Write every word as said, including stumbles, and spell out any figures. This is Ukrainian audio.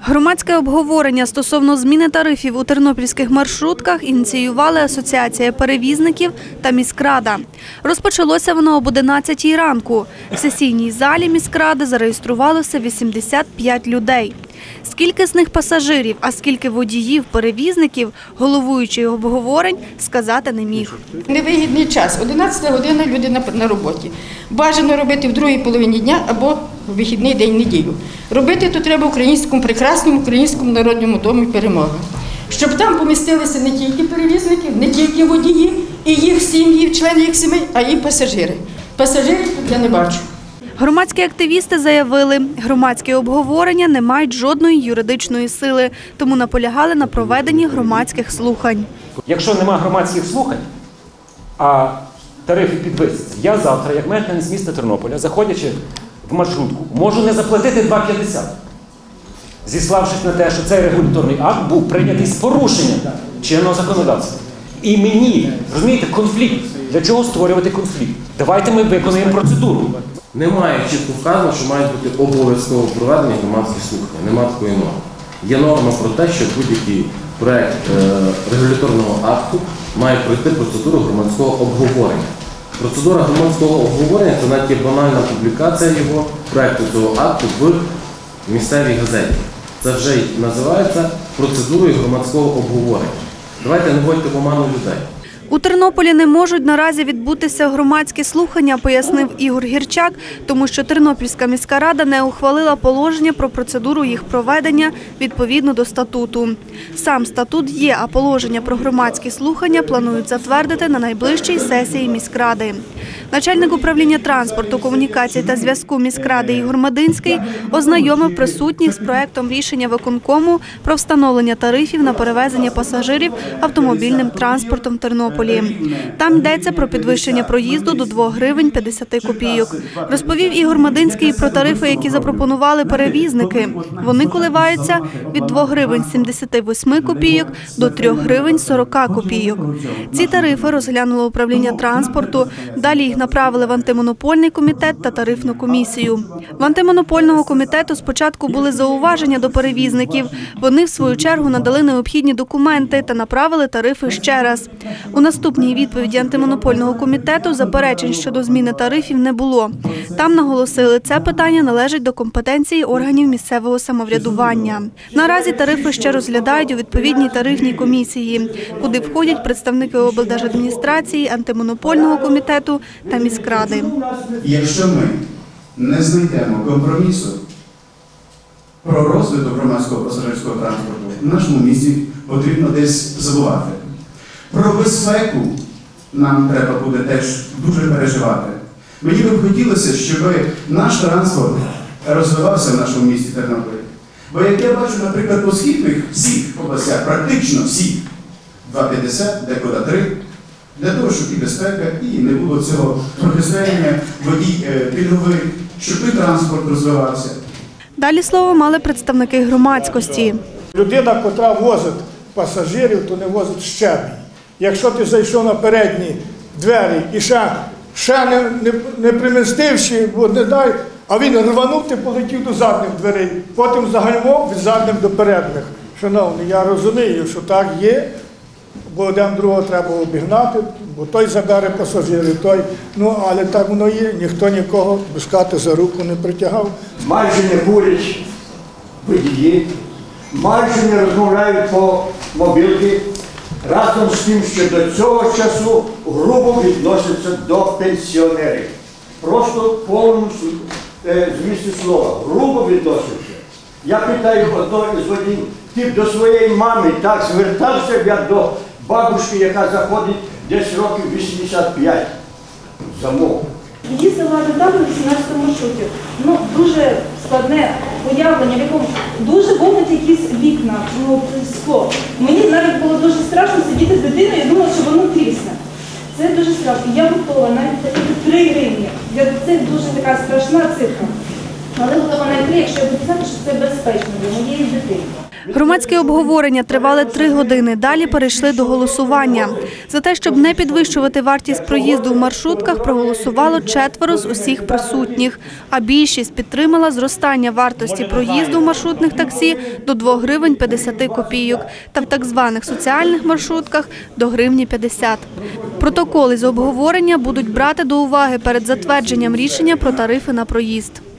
Громадське обговорення стосовно зміни тарифів у тернопільських маршрутках ініціювали Асоціація перевізників та міськрада. Розпочалося воно об одинадцятій ранку. В сесійній залі міськради зареєструвалося вісімдесят п'ять людей. Скільки з них пасажирів, а скільки водіїв-перевізників, головуючий обговорень, сказати не міг. Невигідний час. одинадцята година люди на роботі. Бажано робити в другій половині дня або в вихідний день неділю. Робити то треба в українському, прекрасному українському народному домі «Перемога». Щоб там помістилися не тільки перевізники, не тільки водії і їх сім'ї, члени їх сімей, а і пасажири. Пасажирів тут я не бачу. Громадські активісти заявили, громадські обговорення не мають жодної юридичної сили, тому наполягали на проведенні громадських слухань. Якщо немає громадських слухань, а тарифи підвисяться, я завтра, як мешканець міста Тернополя, заходячи в маршрутку, можу не заплатити два п'ятдесят, зіславшись на те, що цей регуляторний акт був прийнятий з порушенням чинного законодавства. І мені, розумієте, конфлікт. Для чого створювати конфлікт? Давайте ми виконуємо процедуру. Немає чітко вказано, що мають бути обов'язково проведені громадські слухання. Немає такої норми. Є норма про те, що будь-який проєкт е, регуляторного акту має пройти процедуру громадського обговорення. Процедура громадського обговорення – це навіть є банальна публікація його, проєкту цього акту в місцевій газеті. Це вже називається процедурою громадського обговорення. Давайте не вводьте в оману людей. У Тернополі не можуть наразі відбутися громадські слухання, пояснив Ігор Гірчак, тому що Тернопільська міська рада не ухвалила положення про процедуру їх проведення відповідно до статуту. Сам статут є, а положення про громадські слухання планують затвердити на найближчій сесії міськради. Начальник управління транспорту, комунікацій та зв'язку міськради Ігор Мединський ознайомив присутніх з проектом рішення виконкому про встановлення тарифів на перевезення пасажирів автомобільним транспортом в Тернополі. Там йдеться про підвищення проїзду до двох гривень п'ятдесят копійок. Розповів Ігор Мединський про тарифи, які запропонували перевізники. Вони коливаються від двох гривень сімдесят вісім копійок до трьох гривень сорок копійок. Ці тарифи розглянуло управління транспорту, далі їх направили в антимонопольний комітет та тарифну комісію. В антимонопольного комітету спочатку були зауваження до перевізників. Вони, в свою чергу, надали необхідні документи та направили тарифи ще раз. У наступній відповіді антимонопольного комітету заперечень щодо зміни тарифів не було. Там наголосили, це питання належить до компетенції органів місцевого самоврядування. Наразі тарифи ще розглядають у відповідній тарифній комісії, куди входять представники облдержадміністрації, антимонопольного комітету та міськради. Якщо ми не знайдемо компромісу про розвиток громадського пасажирського транспорту, в нашому місті потрібно десь забувати. Про безпеку нам треба буде теж дуже переживати. Мені б хотілося, щоб наш транспорт розвивався в нашому місті Тернополі. Бо як я бачу, наприклад, по східних всіх областях, практично всіх, два п'ятдесят, декуди три, для того, щоб і безпека, і не було цього протистояння водій пільгових, щоб і транспорт розвивався. Далі слово мали представники громадськості. Людина, котра возить пасажирів, то не возить щебінь. Якщо ти зайшов на передні двері і ще, ще не, не, не примістивши, бо не дай, а він рванув, ти полетів до задніх дверей, потім загальмов від задніх до передніх. Шановні, я розумію, що так є, бо один другого треба обігнати, бо той забере пасажирів, той, ну, але так воно є, ніхто нікого без хати за руку не притягав. Майже не курять водії, майже не розмовляють по мобілки, разом з тим, що до цього часу грубо відносяться до пенсіонерів. Просто в повному змісті слова, грубо відносяться. Я питаю одного із водіїв, ти б до своєї мами так звертався, як до бабушки, яка заходить десь років вісімдесят п'ять замов. Їздила недавно в вісімнадцятому маршруті. Ну, дуже складне уявлення, в якому дуже вогнуть якісь вікна, ну, скло. Мені навіть було дуже страшно сидіти з дитиною, я думала, що воно трісне. Це дуже страшно. Я готова навіть платити три гривні. Це дуже така страшна цифра. Але голова не відкриє, якщо я буду знати, що це безпечно для моєї дитини. Громадське обговорення тривали три години. Далі перейшли до голосування. За те, щоб не підвищувати вартість проїзду в маршрутках, проголосувало четверо з усіх присутніх. А більшість підтримала зростання вартості проїзду в маршрутних таксі до двох гривень п'ятдесят копійок та в так званих соціальних маршрутках до гривні п'ятдесят. Протоколи з обговорення будуть брати до уваги перед затвердженням рішення про тарифи на проїзд.